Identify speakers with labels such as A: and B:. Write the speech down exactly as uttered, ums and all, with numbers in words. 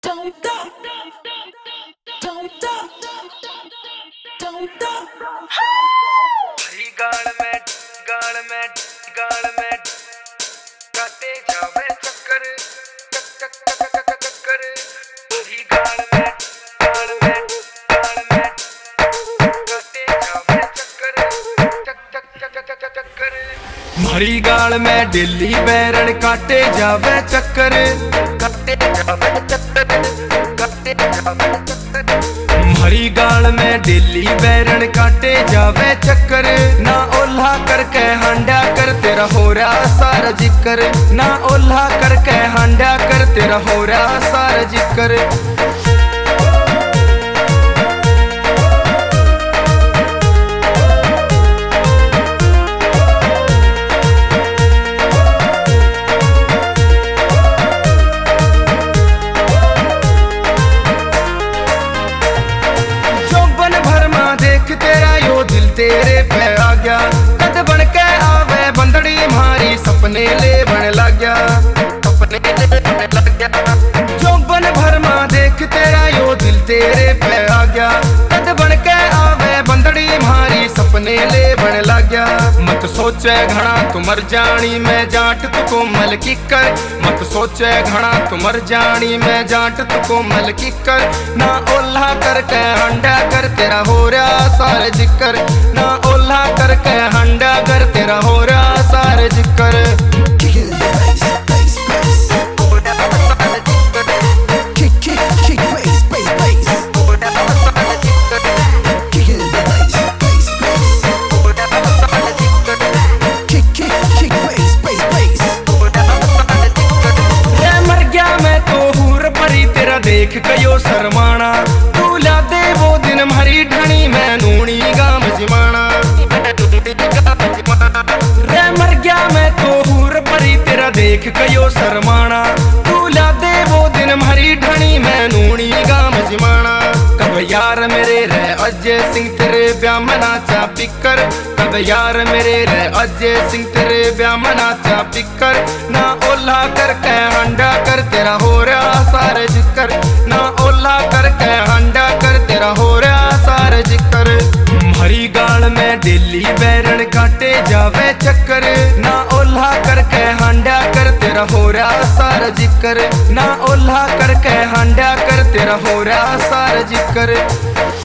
A: Don't stop, don't stop, don't stop.
B: हरी गाल में गाल में गाल में काटे जावे चक्कर चक चक चक चक चक चक्कर हरी गाल में गाल में गाल में काटे जावे चक्कर चक चक चक चक चक चक्कर हरी गाल में दिल्ली बैरन काटे जावे चक्कर काटे जावे चक्कर काटे जावे चक्कर हरी गाल में दिल्ली बैरन काटे जावे चक्कर ना ओल्हा करके हांडा कर तेरा हो रहा सारा जिक्र ना ओल्हा करके हांडा कर तेरा हो रहा सारा जिक्र तेरे पे आ गया कद बन के आवे बंदड़ी मारी सपने ले बन लग गया सपने ले बन लग गया जो बन भरमा देख तेरा यो दिल तेरे पे आ गया कद बन के आवे बंदड़ी मारी सपने ले बन लग गया मत सोचे घना तू मर जानी मैं जाट तू कोमल की कर मत सोचे घना तू मर जानी मैं जाट तू कोमल की कर ना ओल्हा करके हंडा कर तेरा हो रहा सारे जिक्र ना ओल्हा करके हंडा कर तेरा हो रहा सारे जिक्र देख कयो शर्माना तू ला दे वो दिन हरी ढणी मैं नूनी गाम जिमाना रे मर गया मैं तो हूर परी तेरा देख कयो शर्माना तू ला दे वो दिन हरी ढणी मैं नूनी गाम जिमाना कब यार मेरे रे अजय सिंह तेरे ब्याह मना चा पिकर कब यार मेरे रे अजय सिंह तेरे ब्याह मना चा पिकर ना ओल्हा करके हंडा कर तेरा हो रहा सारे जिक्र ना ओल्हा करके हंडा कर तेरा हो रहा सारे जिक्र हरी गाल में दिल्ली बैरन काटे जावे चक्कर ना ओल्हा करके हंडा कर तेरा हो रहा सारा जिक्र ना ओल्हा करके हंडा कर तेरा हो रहा सारा जिक्र